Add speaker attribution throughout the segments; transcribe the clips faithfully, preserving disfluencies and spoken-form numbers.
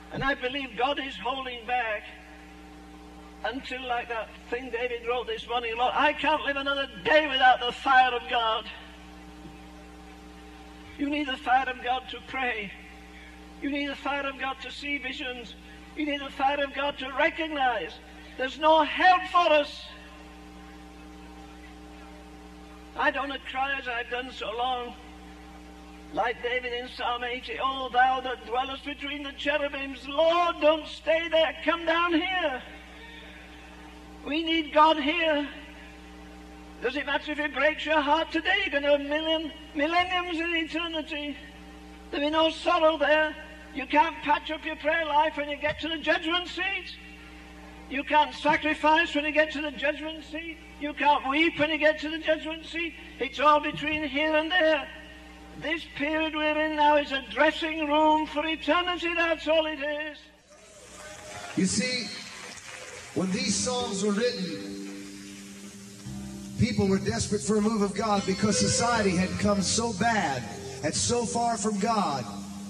Speaker 1: And I believe God is holding back until, like that thing David wrote this morning, Lord, I can't live another day without the fire of God. You need the fire of God to pray. You need the fire of God to see visions. You need the fire of God to recognize there's no help for us. I don't want to cry as I've done so long, like David in Psalm eighty, oh, thou that dwellest between the cherubims, Lord, don't stay there, come down here. We need God here. Does it matter if it breaks your heart today? You're going to have million, millenniums in eternity. There'll be no sorrow there. You can't patch up your prayer life when you get to the judgment seat. You can't sacrifice when you get to the judgment seat. You can't weep when you get to the judgment seat. It's all between here and there. This period we're in now is a dressing room for eternity. That's all it is.
Speaker 2: You see, when these songs were written, people were desperate for a move of God because society had come so bad and so far from God.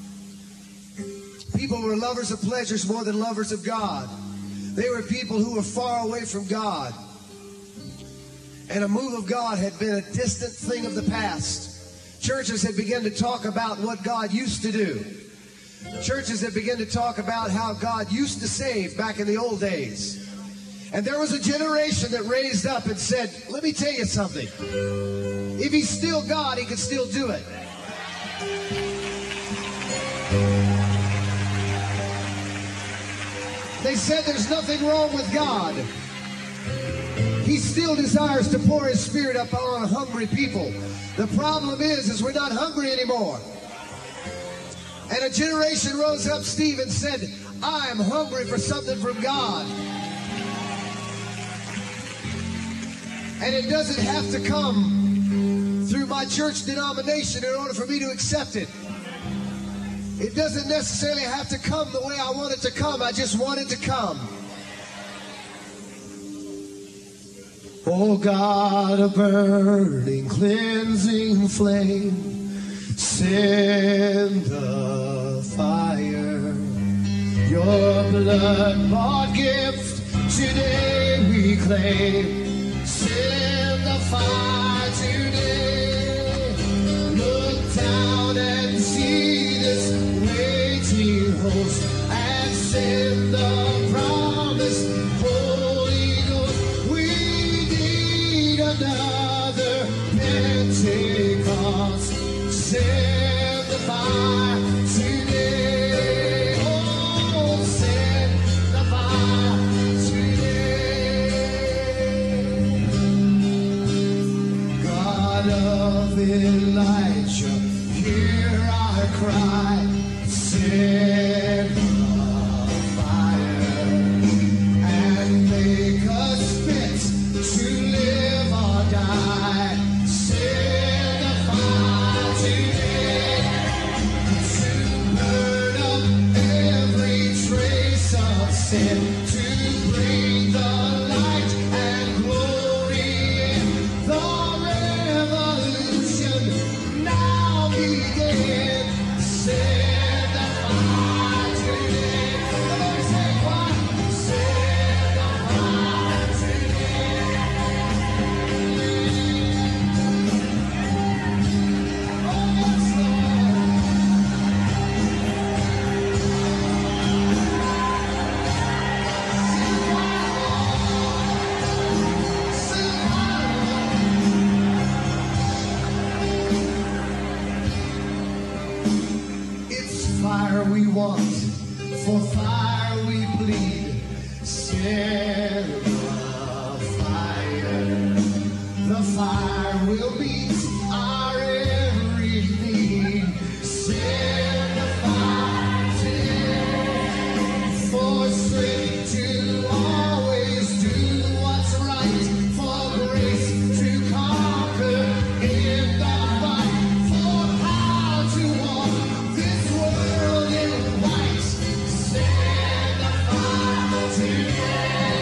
Speaker 2: People were lovers of pleasures more than lovers of God. They were people who were far away from God. And a move of God had been a distant thing of the past. Churches had begun to talk about what God used to do. Churches had begun to talk about how God used to save back in the old days. And there was a generation that raised up and said, let me tell you something. If he's still God, he can still do it. They said there's nothing wrong with God. He still desires to pour his spirit up on hungry people. The problem is, is we're not hungry anymore. And a generation rose up, Steve, and said, I am hungry for something from God. And it doesn't have to come through my church denomination in order for me to accept it. It doesn't necessarily have to come the way I want it to come. I just want it to come. Oh God, a burning, cleansing flame, send the fire. Your blood-bought gift today we claim. Send the fire today. Look down and see this waiting host, and send the promise, Holy Ghost. We need another Pentecost. Send the fire today. Oh, send the fire today. God of Elijah, hear our cry. Send the fire and make us fit to live or die. Send the fire today to burn up every trace of sin, to bring the light and glory in. The revolution now begins. Send we want, for fire we bleed. Send the fire. The fire will meet our every need. Send the fire today. For strength to always do what's right. For grace to conquer in the fight. For power to walk this world in white. Send the fire today.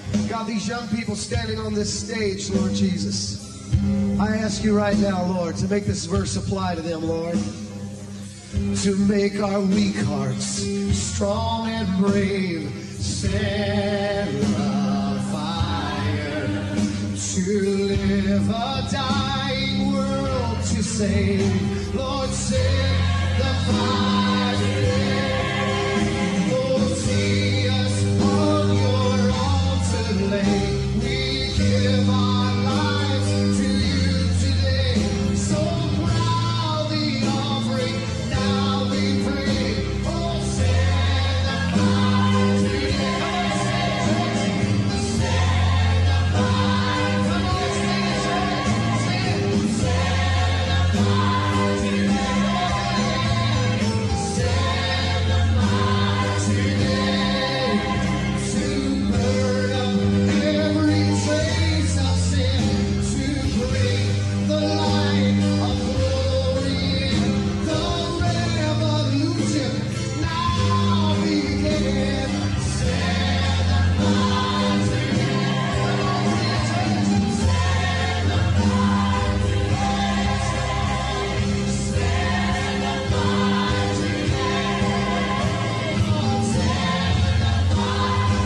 Speaker 2: God, these young people standing on this stage, Lord Jesus, I ask you right now, Lord, to make this verse apply to them, Lord. To make our weak hearts strong and brave, set a fire to live a dying world to save. Lord, set the fire today. Lord, see us on your altar lay. We give our lives to you today. So proud the offering, now we pray. Oh, set the fire today. Set the fire. Come on, sing it, church. Sing it. Set the fire today. Set the fire today. To burn up every trace of sin, to bring the light of glory in. The revolution now begin. Set the fire today. Come on, sing it, church. Set the fire today. Set the fire today. Lord, set the fire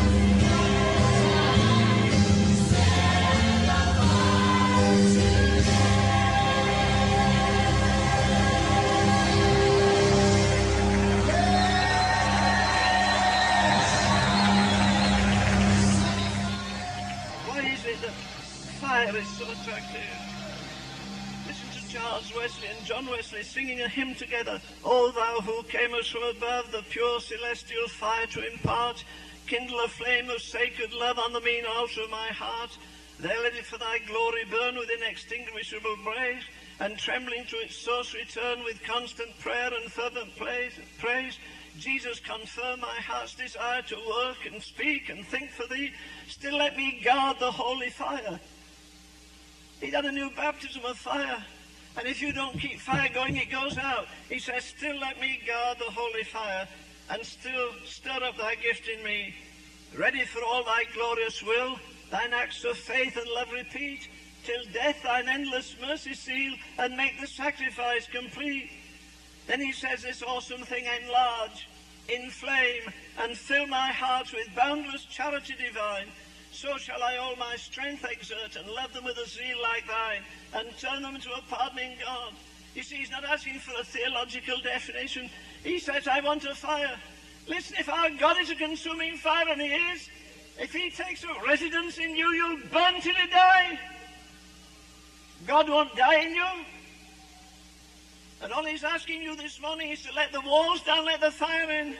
Speaker 1: Why is it that fire is so attractive? Listen to Charles Wesley and John Wesley singing a hymn together. O thou who camest from above, the pure celestial fire to impart, kindle a flame of sacred love on the mean altar of my heart. There let it for thy glory burn with inextinguishable blaze, and trembling to its source return with constant prayer and fervent praise. praise. Jesus, confirm my heart's desire to work and speak and think for thee. Still let me guard the holy fire. He had a new baptism of fire. And if you don't keep fire going, it goes out. He says, still let me guard the holy fire, and still stir up thy gift in me. Ready for all thy glorious will, thine acts of faith and love repeat, till death thine endless mercy seal, and make the sacrifice complete. Then he says this awesome thing, enlarge, inflame, and fill my heart with boundless charity divine. So shall I all my strength exert, and love them with a zeal like thine, and turn them into a pardoning God. You see, he's not asking for a theological definition. He says, I want a fire. Listen, if our God is a consuming fire, and he is, if he takes up residence in you, you'll burn till you die. God won't die in you. And all he's asking you this morning is to let the walls down, let the fire in.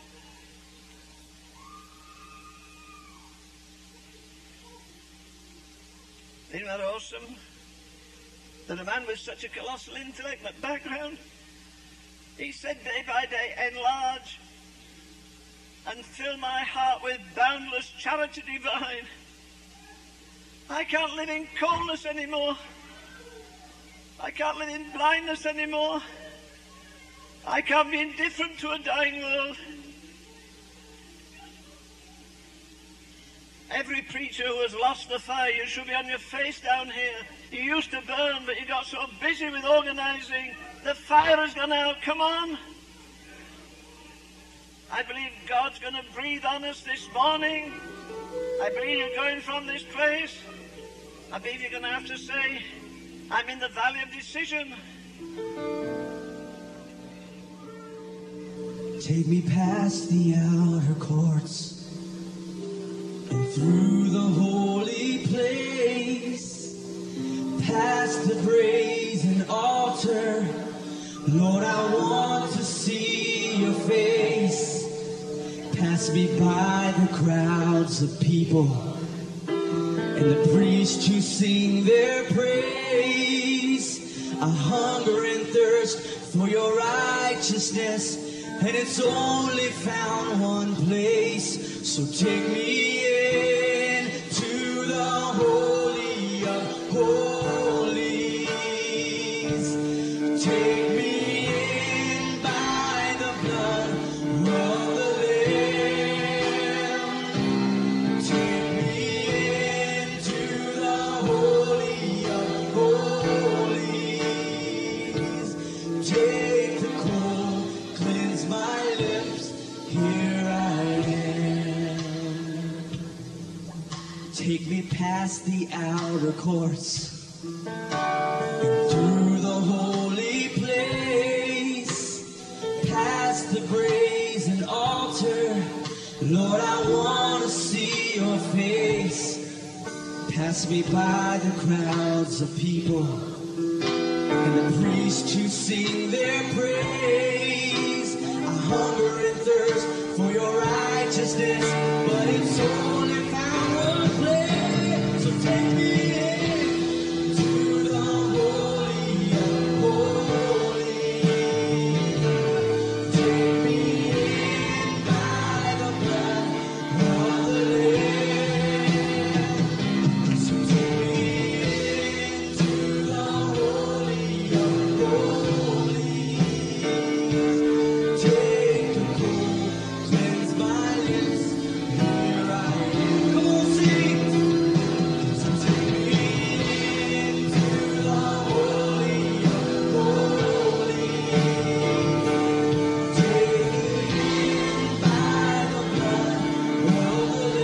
Speaker 1: Isn't that awesome? That a man with such a colossal intellect and background, he said day by day, enlarge and fill my heart with boundless charity divine. I can't live in coldness anymore. I can't live in blindness anymore. I can't be indifferent to a dying world. Every preacher who has lost the fire, you should be on your face down here. You used to burn, but you got so busy with organizing. The fire has gone out. Come on. I believe God's going to breathe on us this morning. I believe you're going from this place. I believe you're going to have to say, I'm in the valley of decision.
Speaker 3: Take me past the outer courts and through the holy place, past the brazen altar. Lord, I want to see your face. Pass me by the crowds of people and the priests who sing their praise. I hunger and thirst for your righteousness, and it's only found one place. So take me in to the Holy of Holies. Take me in by the blood of the Lamb. Take me take me past the outer courts and through the holy place, past the brazen altar. Lord, I want to see your face. Pass me by the crowds of people and the priests who sing their praise. I hunger and thirst for your righteousness, but it's only found one place. So take me in to the holy of holies. Take me in by the blood of the Lamb. So take me into the holy of holies. Take the cold, cleanse my lips. Here I am. Come on, sing. So take me into the holy of holies. Take me in by the blood of the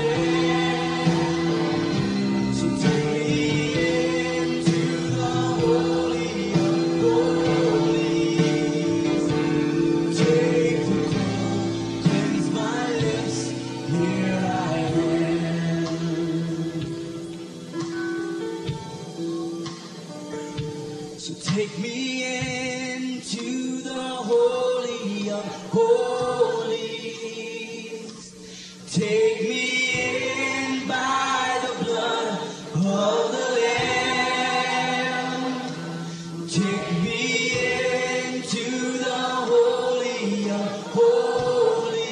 Speaker 3: Lamb. So take me into the holy of holies. Take the cold, cleanse my lips. Here I am. So take me into the holy of holies. Take me in by the blood of the Lamb. Take me into the holy of holies.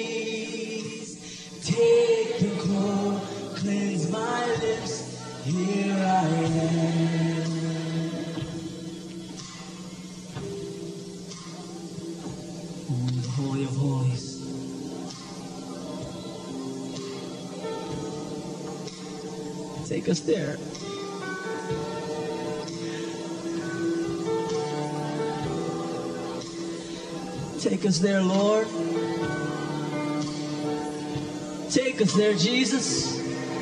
Speaker 3: Take the cold, cleanse my lips. Here I am. Oh, the holy of holies. Take us there. Take us there, Lord. Take us there, Jesus.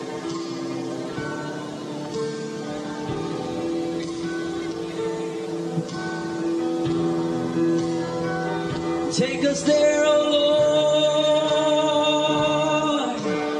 Speaker 3: Take us there, oh Lord.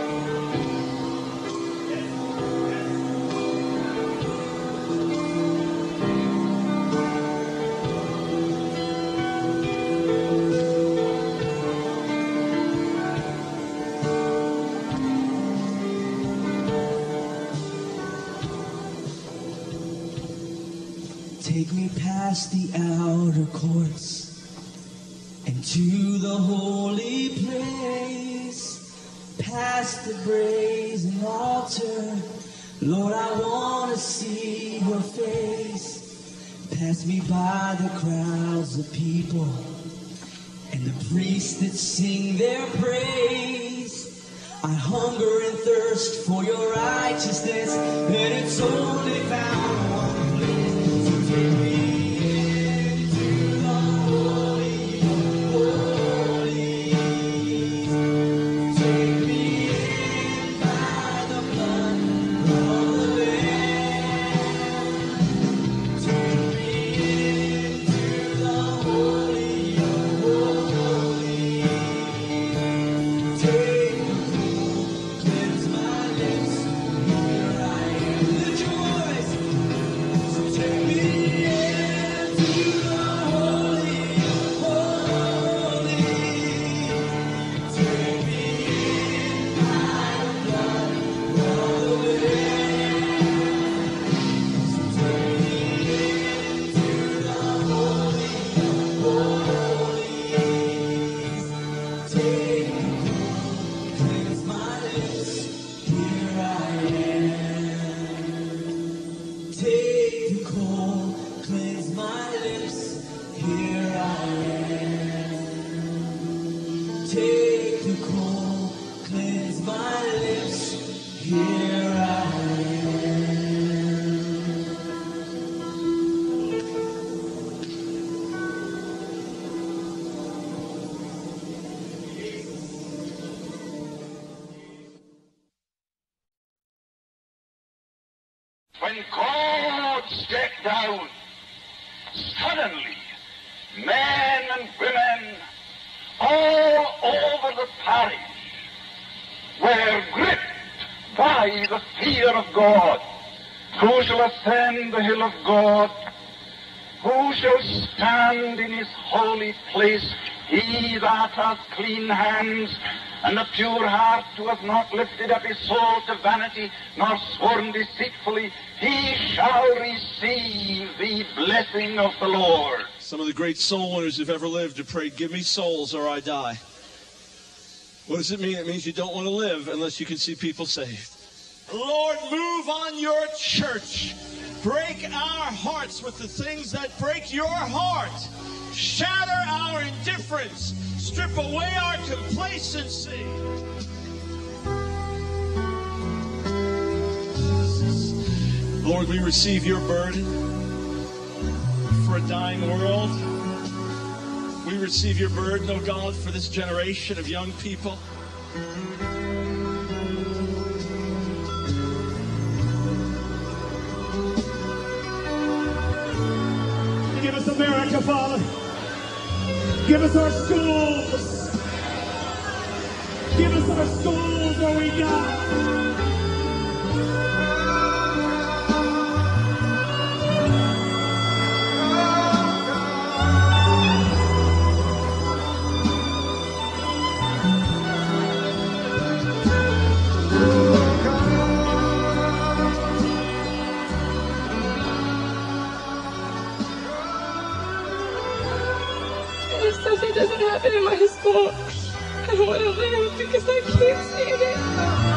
Speaker 3: Take me past the outer courts and to the holy place, past the brazen altar. Lord, I want to see your face. Pass me by the crowds of people and the priests that sing their praise. I hunger and thirst for your righteousness, and it's only found one place. So take me into the holy of holies. Take me in by the blood of the Lamb. Take me into the holy of holies. Take the cold, cleanse my lips. Here I am. Lift your voice. So take me into the holy of holies. Take me in by the blood of the Lamb. So take me into the holy of holies. Take the cold, cleanse my lips. Here I am. Take the cold, cleanse my lips. Here I am. Take the cold, cleanse my lips. Here I
Speaker 4: When God stepped down, suddenly men and women all over the parish were gripped by the fear of God. Who shall ascend the hill of God? Who shall stand in his holy place? He that hath clean hands and a pure heart, who hath not lifted up his soul to vanity, nor sworn deceitfully, he shall receive the blessing of the Lord.
Speaker 5: Some of the great soul winners who've ever lived have prayed, give me souls or I die. What does it mean? It means you don't want to live unless you can see people saved. Lord, move on your church. Break our hearts with the things that break your heart. Shatter our indifference. Strip away our complacency. Lord, we receive your burden for a dying world. We receive your burden, oh God, for this generation of young people. Give us America, Father. Give us our schools. Give us our schools where we got.
Speaker 6: Something doesn't happen in my school. I don't want to live because I can't stand it.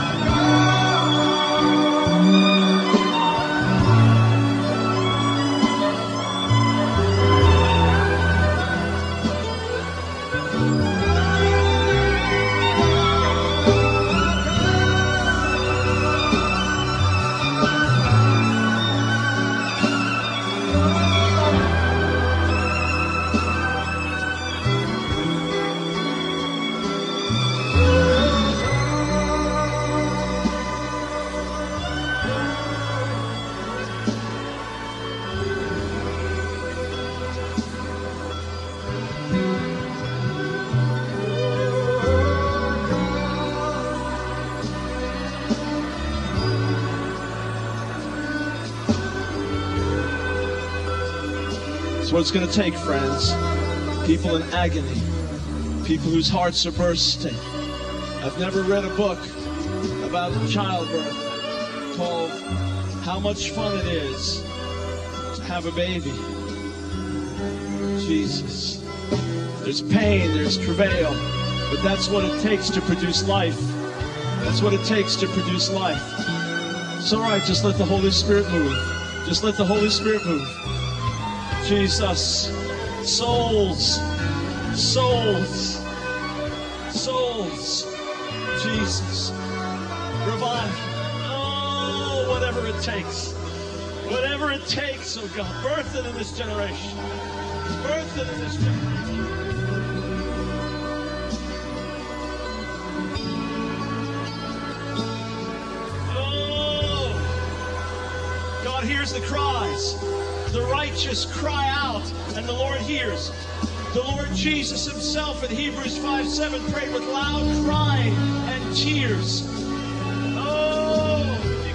Speaker 5: That's what it's going to take, friends. People in agony. People whose hearts are bursting. I've never read a book about childbirth called How Much Fun It Is to Have a Baby. Jesus. There's pain, there's travail, but that's what it takes to produce life. That's what it takes to produce life. It's all right, just let the Holy Spirit move. Just let the Holy Spirit move. Jesus, souls, souls, souls, Jesus, revive, oh, whatever it takes, whatever it takes, oh God, birth it in this generation, birth it in this generation. Oh, God hears the cries. The righteous cry out, and the Lord hears. The Lord Jesus himself in Hebrews five seven prayed with loud crying and tears. Oh!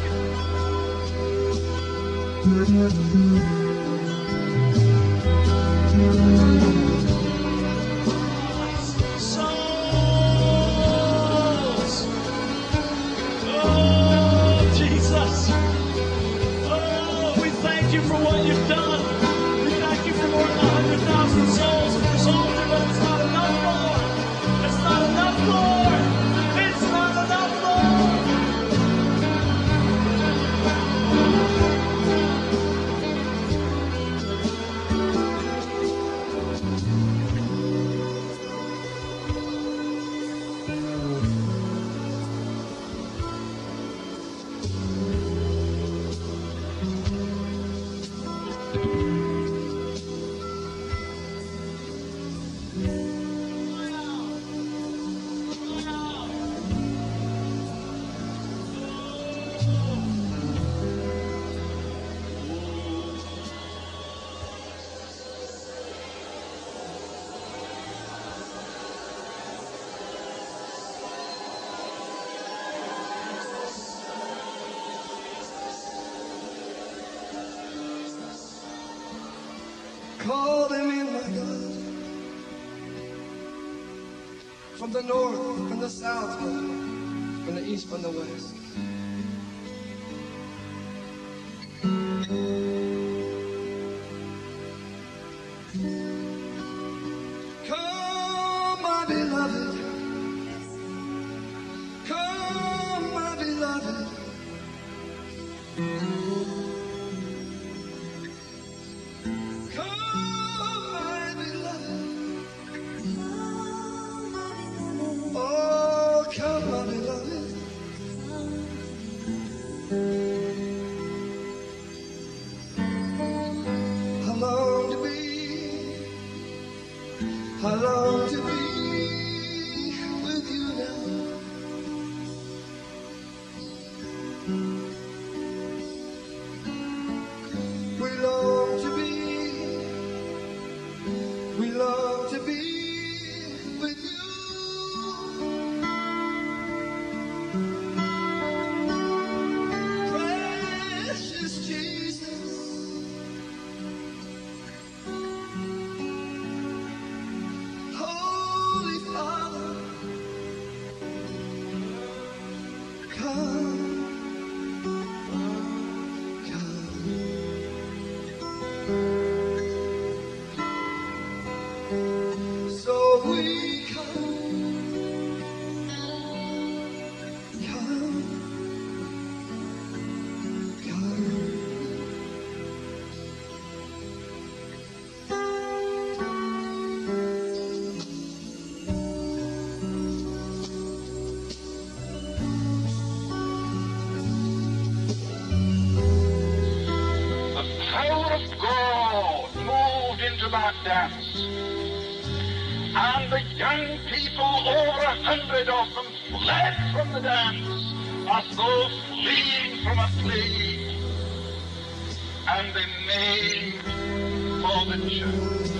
Speaker 5: Souls! Oh, Jesus! Thank you for what you've done. We thank you for more than one hundred thousand souls in this altar, but it's not enough, Lord. It's not enough, Lord. It's not enough, Lord.
Speaker 2: call them in, my God. From the north, from the south, from the east, from the west. Come, my beloved. Come, my beloved. I long to be with you now. We long to be, we long to be with you. Precious Jesus.
Speaker 4: That dance, and the young people, over a hundred of them, fled from the dance as though fleeing from a plague, and they made for the church.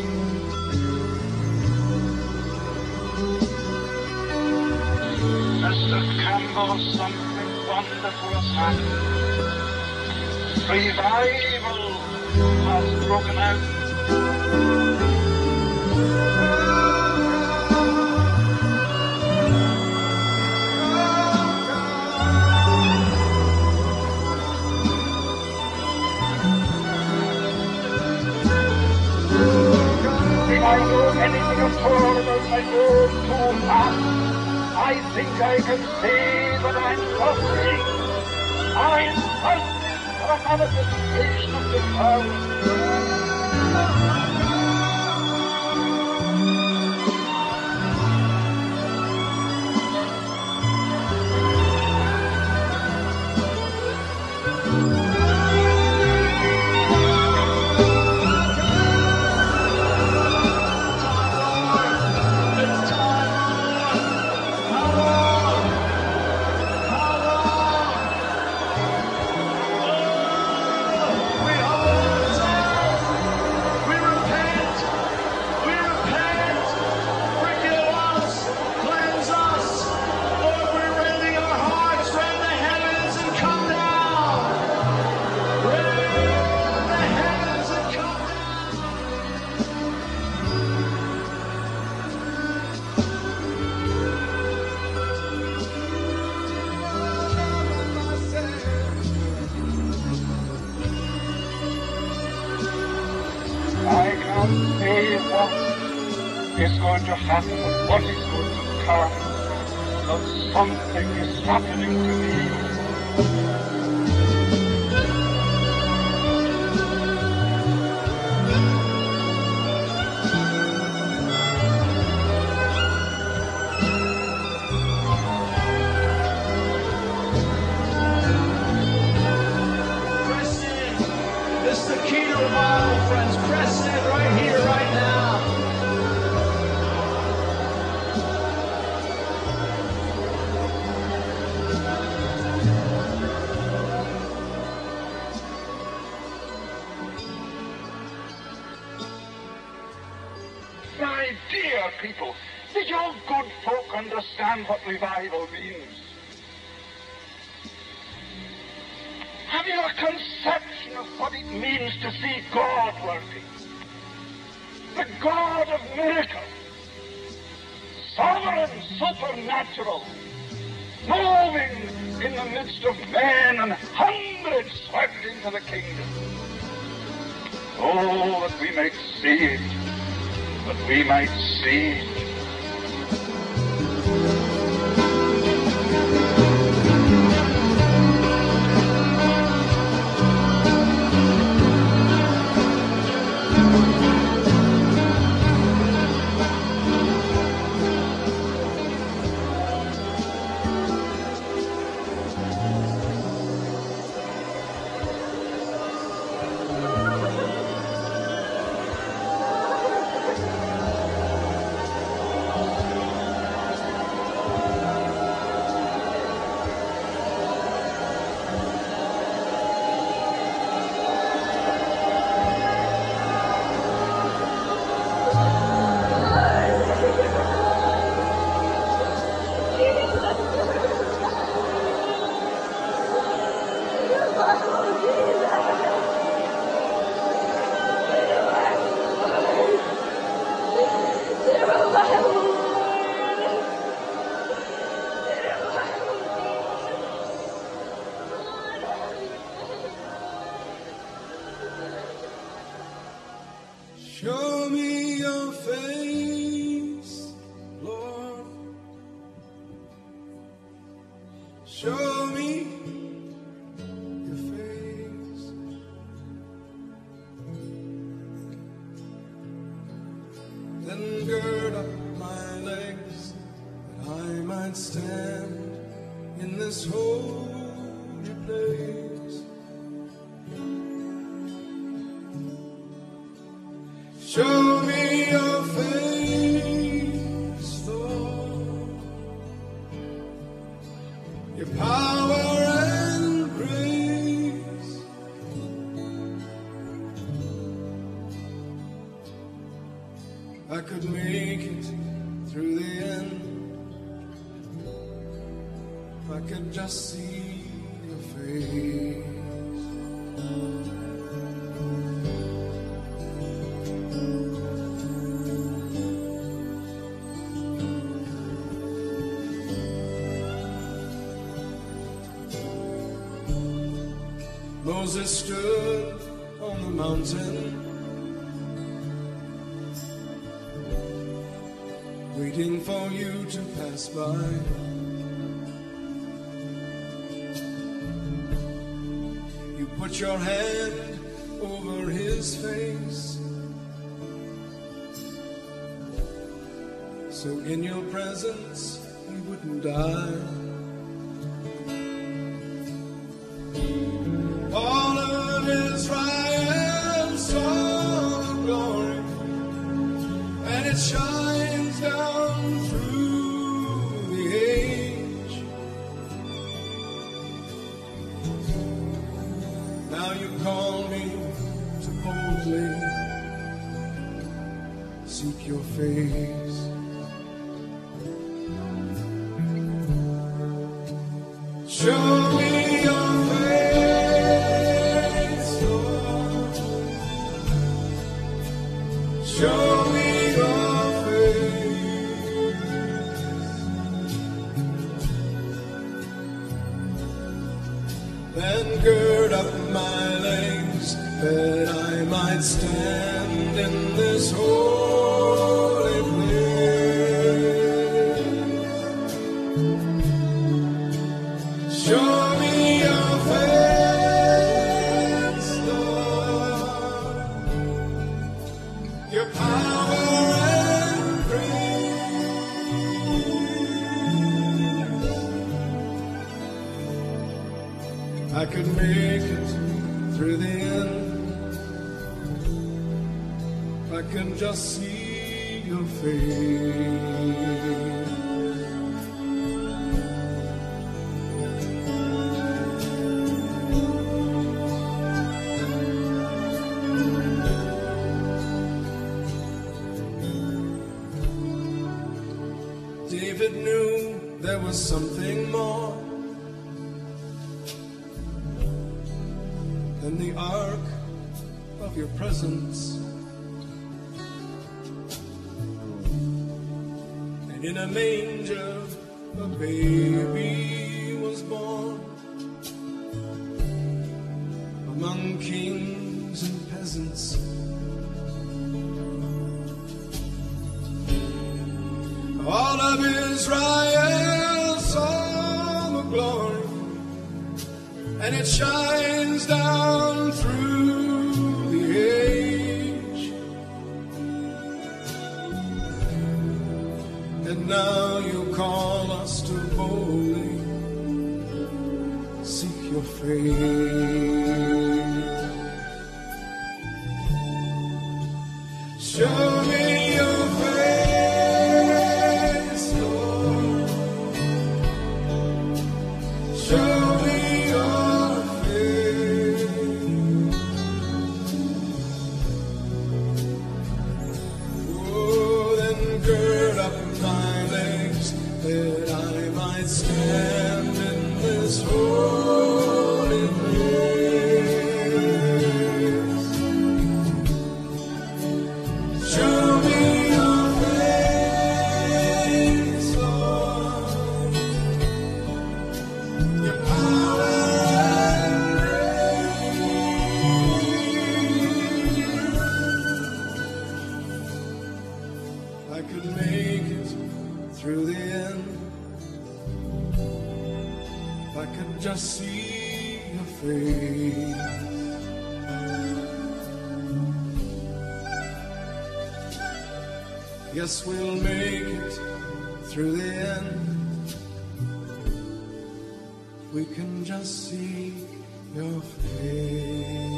Speaker 4: Mister Campbell, something wonderful has happened. Revival has broken out. If I know anything at all about my own true past, I think I can say that I'm suffering. I'm suffering for a manifestation of the power. Is going to happen and what is going to come, but something is happening to me.
Speaker 5: Press in. This is the key to revival, friends. Press in right here, right now.
Speaker 4: My dear people, did you good folk understand what revival means? Have you a conception of what it means to see God working? the God of miracles, sovereign, supernatural, moving in the midst of men, and hundreds swept into the kingdom. Oh, that we might see it, that we might see it.
Speaker 3: Show me your face, Lord. Show me your face. Then gird up my legs that I might stand in this holy place. Show me your face, Lord, your power and grace. I could make it through the end if I could just see your face. Moses stood on the mountain, waiting for you to pass by. You put your hand over his face, so in your presence he wouldn't die. All of Israel saw the glory, and it shines down through the age. Now you call me to boldly seek your face. Show me your face, Lord. Show me your face. Then gird up my legs that I might stand in this holy place. Show me your face, Lord, your power and grace. I could make it through the end if I can just see your face. David knew there was something more than the ark of your presence.
Speaker 7: And in a manger a baby was born, among kings and peasants. All of Israel saw the glory, and it shines down through the age. And now you call us to boldly seek your face. Show me your face, Lord. Show me your face. Oh, then gird up my legs that I might stand in this holy place. Show me your face, Lord. Your power and grace. I could make it through the end if I could just see your face. Yes, we'll make it through the end. We can just see your face.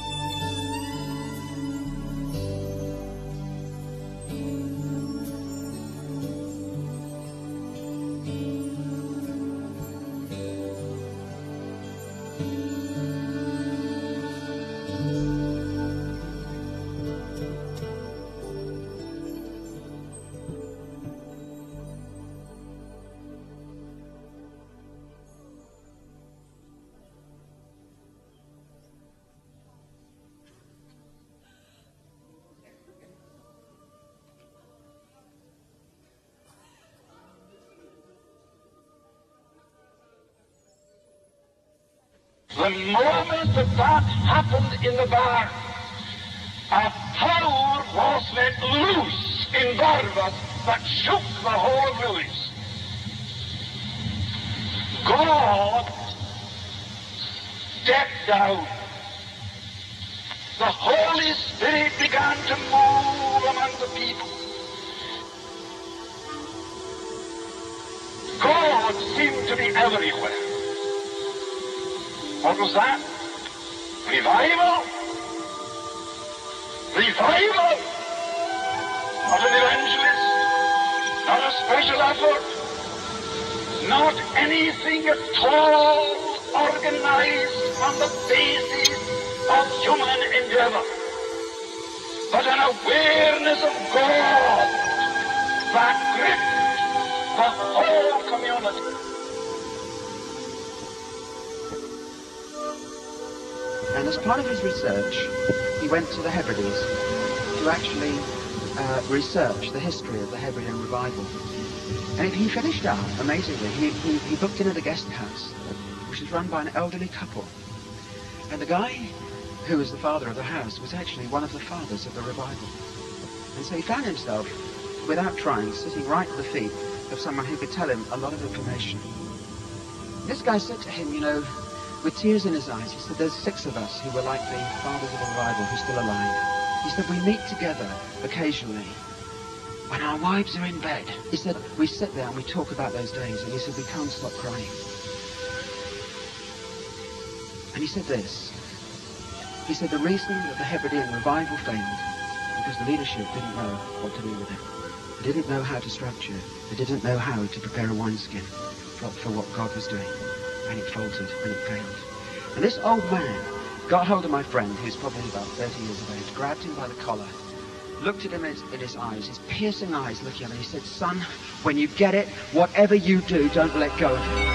Speaker 4: The moment that that happened in the barn, a power was let loose in Barnabas that shook the whole village. God stepped down. The Holy Spirit began to move among the people. God seemed to be everywhere. What was that? Revival? Revival? Not an evangelist, not a special effort, not anything at all organized on the basis of human endeavor, but an awareness of God that gripped the whole community.
Speaker 8: And as part of his research, he went to the Hebrides to actually uh, research the history of the Hebridean revival. And he finished up, amazingly, he, he, he booked in at a guest house, which was run by an elderly couple. And the guy who was the father of the house was actually one of the fathers of the revival. And so he found himself, without trying, sitting right at the feet of someone who could tell him a lot of information. This guy said to him, you know, with tears in his eyes, he said, there's six of us who were like the fathers of the revival who are still alive. He said, we meet together occasionally when our wives are in bed. He said, we sit there and we talk about those days, and he said, we can't stop crying. And he said this, he said, the reason that the Hebridean revival failed because the leadership didn't know what to do with it. They didn't know how to structure it. They didn't know how to prepare a wineskin for, for what God was doing. And it faltered, and it failed. And this old man got hold of my friend, who's probably about thirty years of age, grabbed him by the collar, looked at him in his, in his eyes, his piercing eyes looking at him, and he said, son, when you get it, whatever you do, don't let go of it.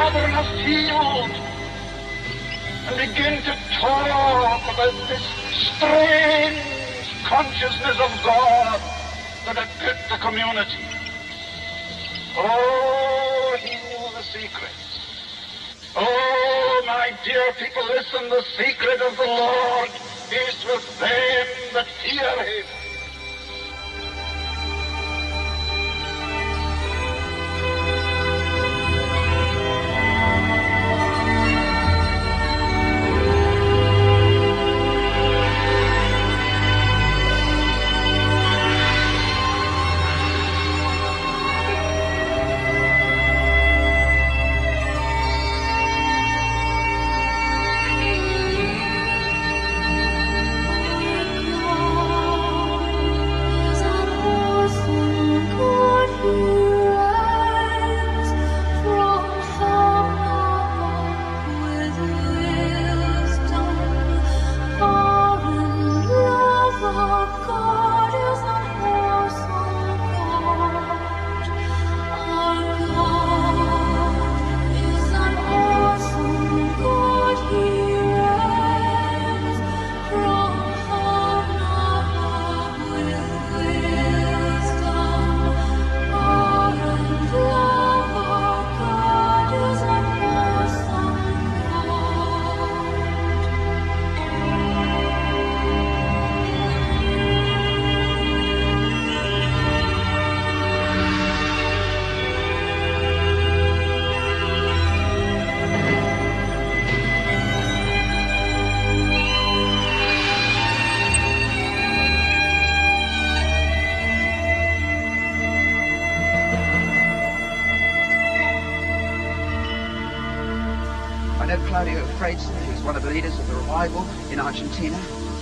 Speaker 4: stubbornness healed, and begin to talk about this strange consciousness of God that had gripped the community. Oh, he knew the secrets. Oh, my dear people, listen, the secret of the Lord is with them that fear him.
Speaker 8: Who's one of the leaders of the revival in Argentina.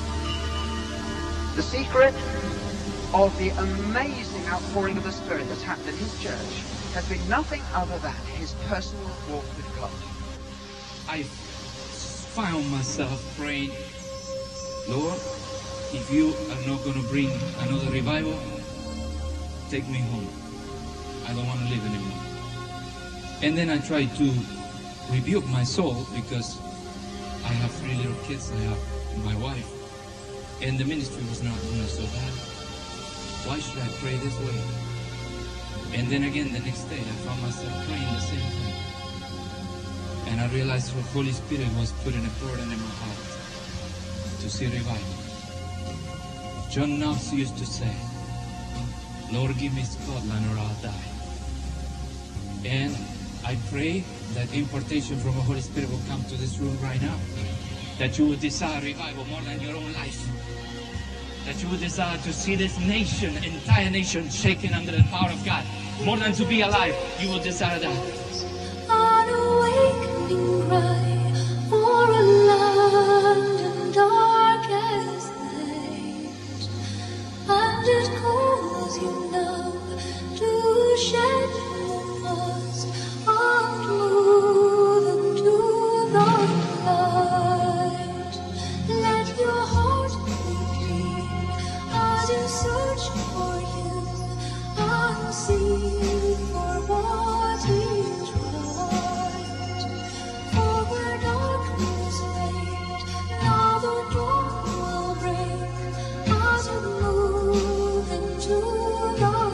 Speaker 8: The secret of the amazing outpouring of the Spirit that's happened in his church has been nothing other than his personal walk with God.
Speaker 9: I found myself praying, Lord, if you are not going to bring another revival, take me home. I don't want to live anymore. And then I tried to rebuke my soul because I have three little kids, I have my wife, and the ministry was not doing so bad. Why should I pray this way? And then again, the next day, I found myself praying the same thing. And I realized the Holy Spirit was putting a burden in my heart to see revival. John Knox used to say, Lord, give me Scotland or I'll die. And I pray that impartation from the Holy Spirit will come to this room right now. That you will desire revival more than your own life. That you will desire to see this nation, entire nation, shaken under the power of God. More than to be alive, you will desire that.
Speaker 10: An awakening cry for a land in darkest night. And it calls you now to shed your mask and move into the light. Let your heart be clean as you search for him and seek for what is right. For where darkness reigned, now the dawn will break as you move into the light.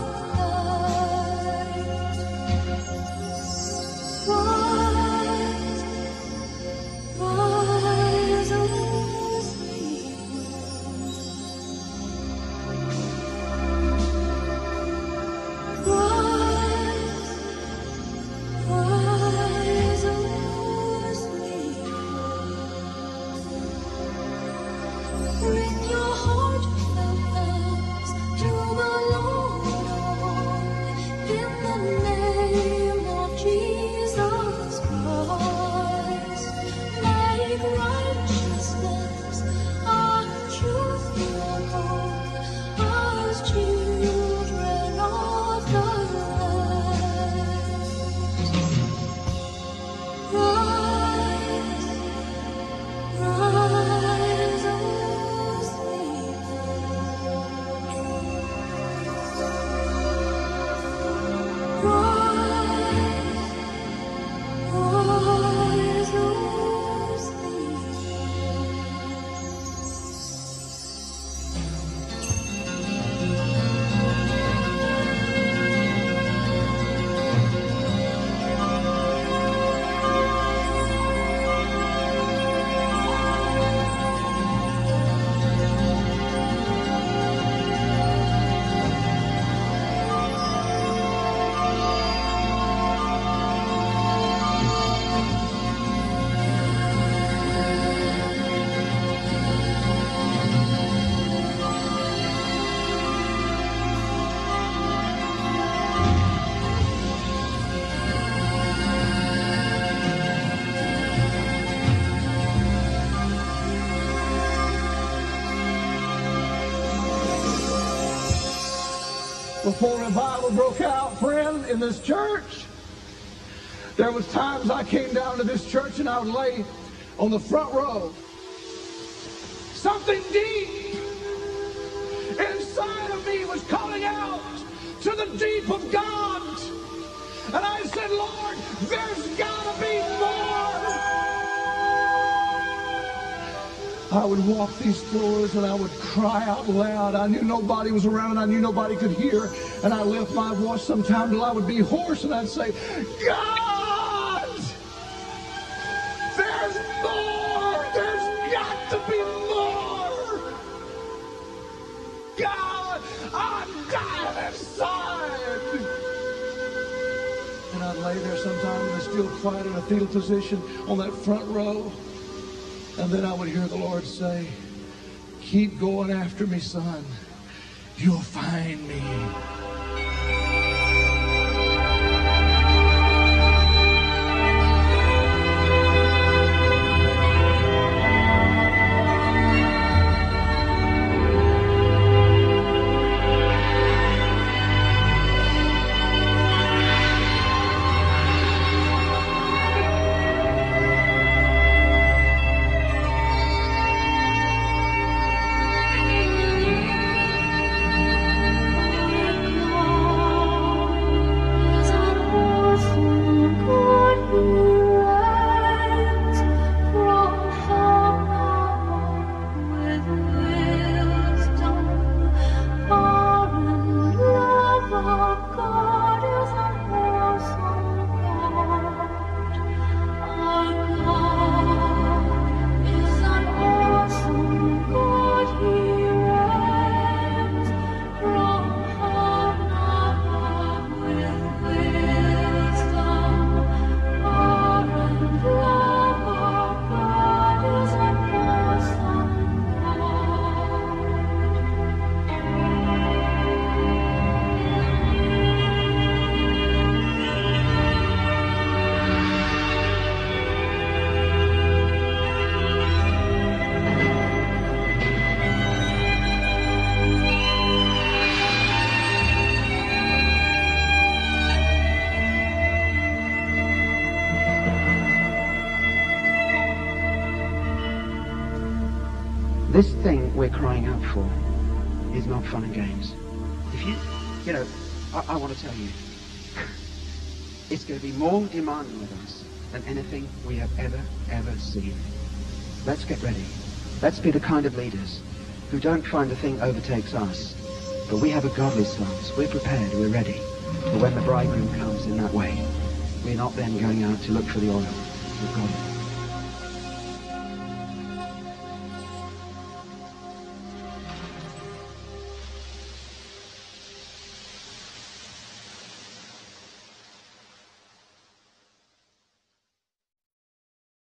Speaker 10: Rise, rise, O sleeper. Rise,
Speaker 7: before revival broke out, friend, in this church, there was times I came down to this church and I would lay on the front row. Something deep inside of me was calling out to the deep of God. And I said, Lord, there's got to be more. I would walk these floors and I would cry out loud. I knew nobody was around and I knew nobody could hear. And I lift my voice sometime till I would be hoarse and I'd say, God, there's more. There's got to be more. God, I'm dying inside. And I'd lay there sometime in a still quiet in a fetal position on that front row. And then I would hear the Lord say, keep going after me, son. You'll find me.
Speaker 8: This thing we're crying out for is not fun and games. If you, you know, I, I want to tell you, it's going to be more demanding of us than anything we have ever, ever seen. Let's get ready. Let's be the kind of leaders who don't find the thing overtakes us, but we have a godly stance. We're prepared, we're ready. But when the bridegroom comes in that way, we're not then going out to look for the oil. We've got it.